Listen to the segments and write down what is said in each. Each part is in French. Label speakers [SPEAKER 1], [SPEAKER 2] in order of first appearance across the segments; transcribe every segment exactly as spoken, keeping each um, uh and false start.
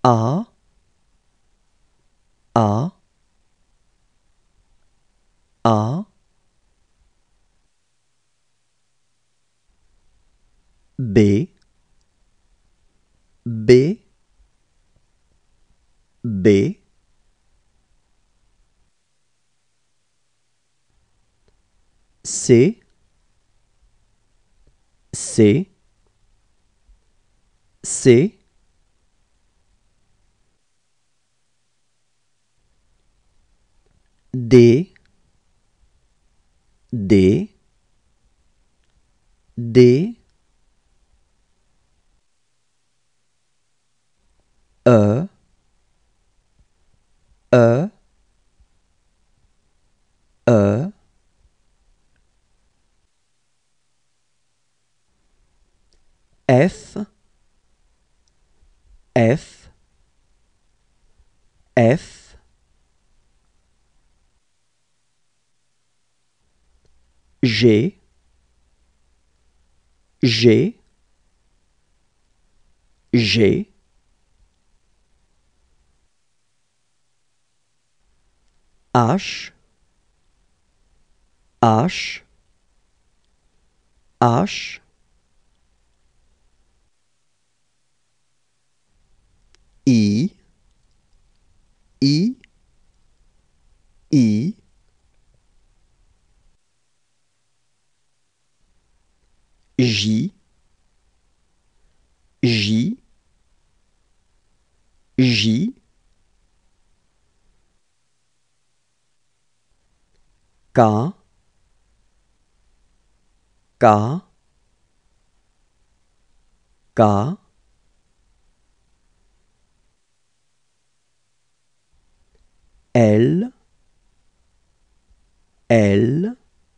[SPEAKER 1] A, A, A, B, B, B, C, C, C, D, D, D, E, E, E, F, F, F, G, G, G, H, H, H, I, I, I, J, J, J, K, K, K, L, L,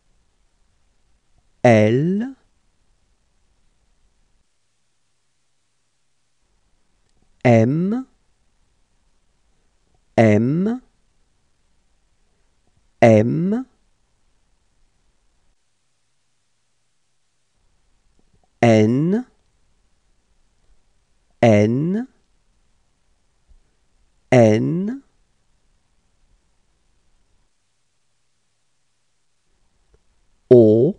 [SPEAKER 1] L, M, M, M, N, N, N, O,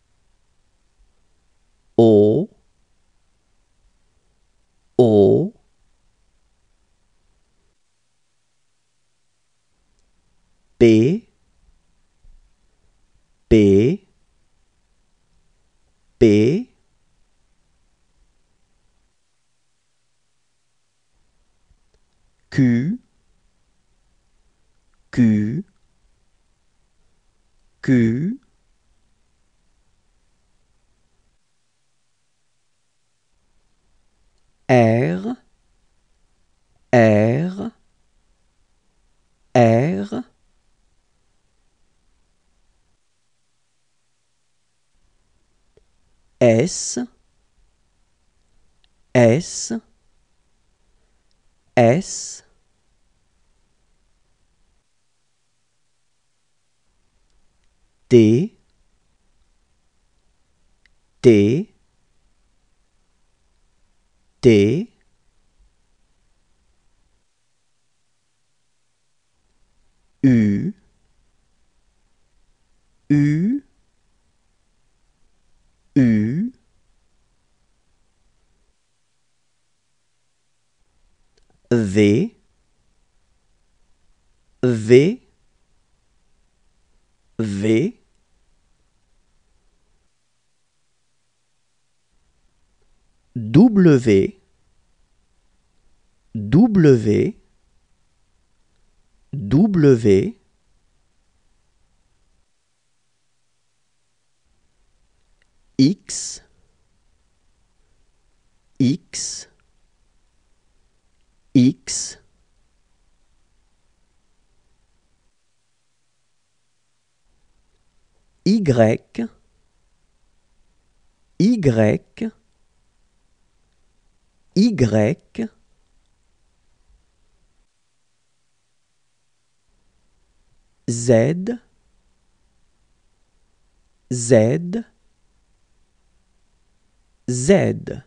[SPEAKER 1] O, O, P, P, P, Q, Q, Q, R, R, R, S, S, S, T, T, T, U, U, U, V, V, V, W, W, W, X, X, X, Y, Y, Y, Z, Z, Z.